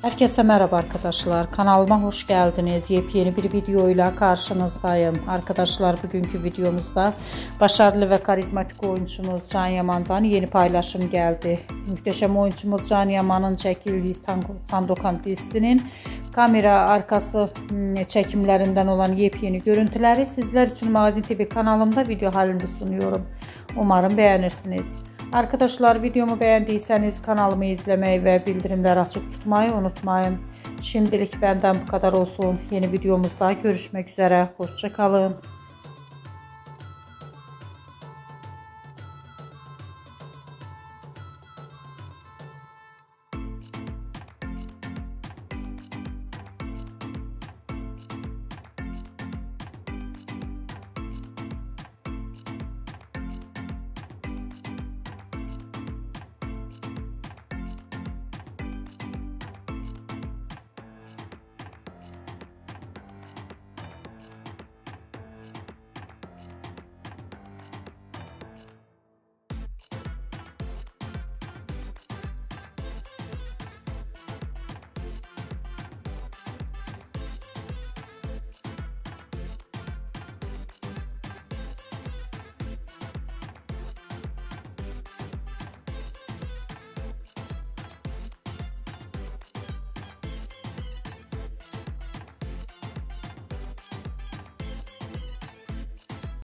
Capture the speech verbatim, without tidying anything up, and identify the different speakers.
Speaker 1: Herkese merhaba arkadaşlar. Kanalıma hoş geldiniz. Yepyeni bir videoyla karşınızdayım. Arkadaşlar bugünkü videomuzda başarılı ve karizmatik oyuncumuz Can Yaman'dan yeni paylaşım geldi. Muhteşem oyuncumuz Can Yaman'ın çekildiği Sandokan dizisinin kamera arkası çekimlerinden olan yepyeni görüntüleri sizler için Magazin T V kanalımda video halinde sunuyorum. Umarım beğenirsiniz. Arkadaşlar videomu beğendiyseniz kanalımı izlemeyi ve bildirimleri açık tutmayı unutmayın. Şimdilik benden bu kadar olsun. Yeni videomuzda görüşmek üzere. Hoşça kalın.